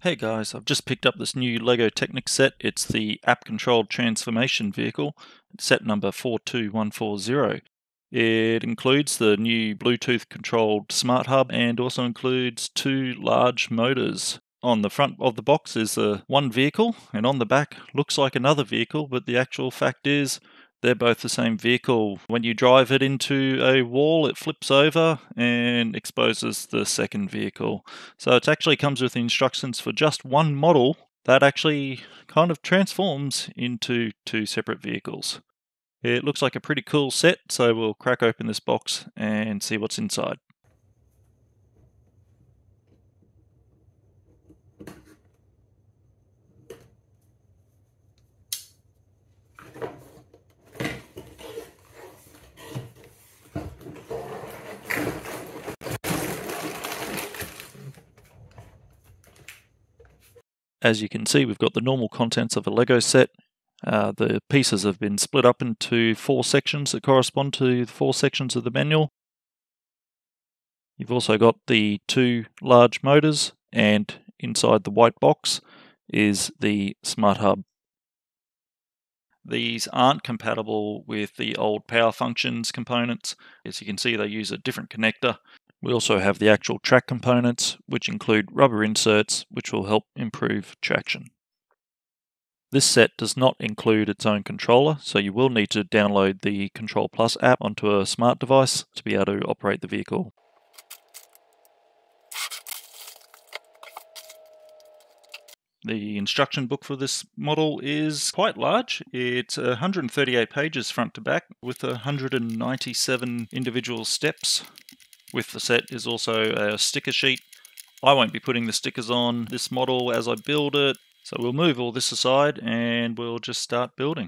Hey guys, I've just picked up this new Lego Technic set. It's the app-controlled transformation vehicle, set number 42140. It includes the new Bluetooth-controlled Smart Hub and also includes two large motors. On the front of the box is one vehicle, and on the back looks like another vehicle, but the actual fact is they're both the same vehicle. When you drive it into a wall, it flips over and exposes the second vehicle. So it actually comes with instructions for just one model that actually kind of transforms into two separate vehicles. It looks like a pretty cool set, so we'll crack open this box and see what's inside. As you can see, we've got the normal contents of a Lego set. The pieces have been split up into 4 sections that correspond to the 4 sections of the manual. You've also got the 2 large motors, and inside the white box is the Smart Hub. These aren't compatible with the old power functions components. As you can see, they use a different connector. We also have the actual track components, which include rubber inserts, which will help improve traction. This set does not include its own controller, so you will need to download the Control Plus app onto a smart device to be able to operate the vehicle. The instruction book for this model is quite large. It's 138 pages front to back with 197 individual steps. With the set is also a sticker sheet. I won't be putting the stickers on this model as I build it, so we'll move all this aside and we'll just start building.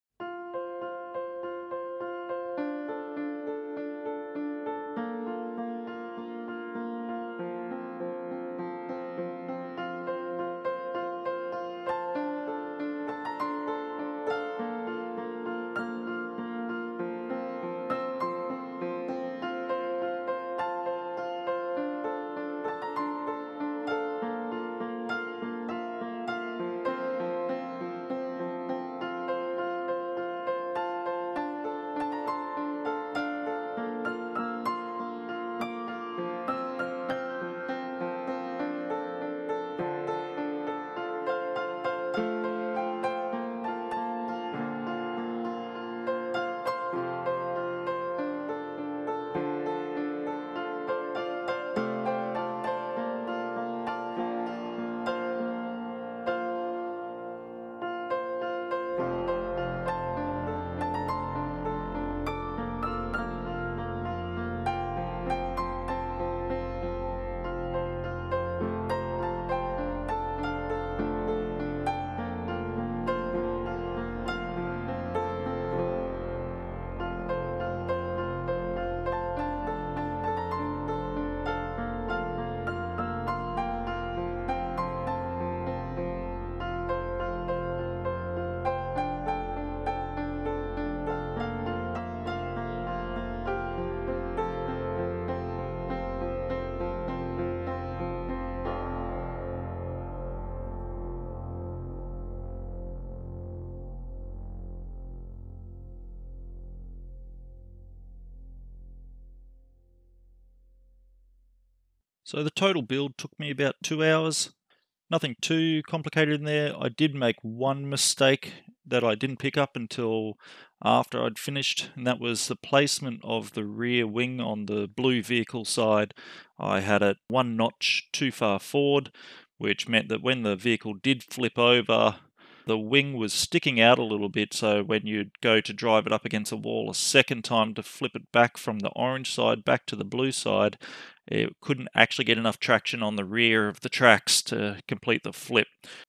So the total build took me about 2 hours. Nothing too complicated in there. I did make one mistake that I didn't pick up until after I'd finished, and that was the placement of the rear wing on the blue vehicle side. I had it 1 notch too far forward, which meant that when the vehicle did flip over, the wing was sticking out a little bit, so when you'd go to drive it up against a wall a second time to flip it back from the orange side back to the blue side, it couldn't actually get enough traction on the rear of the tracks to complete the flip.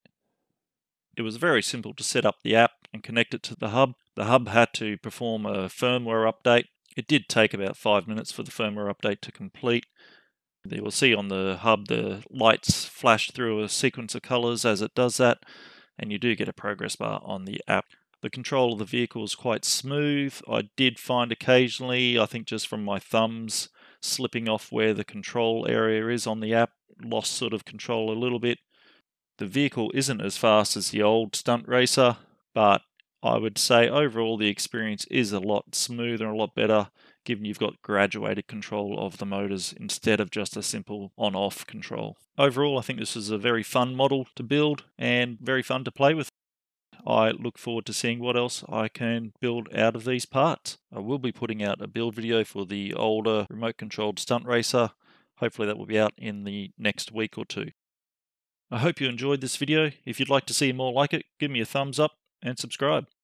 It was very simple to set up the app and connect it to the hub. The hub had to perform a firmware update. It did take about 5 minutes for the firmware update to complete. You will see on the hub the lights flash through a sequence of colors as it does that, and you do get a progress bar on the app. The control of the vehicle is quite smooth. I did find occasionally, I think just from my thumbs slipping off where the control area is on the app, lost sort of control a little bit. The vehicle isn't as fast as the old Stunt Racer, but I would say overall the experience is a lot smoother and a lot better, given you've got graduated control of the motors instead of just a simple on-off control. Overall, I think this is a very fun model to build and very fun to play with. I look forward to seeing what else I can build out of these parts. I will be putting out a build video for the older remote-controlled Stunt Racer. Hopefully that will be out in the next week or two. I hope you enjoyed this video. If you'd like to see more like it, give me a thumbs up and subscribe.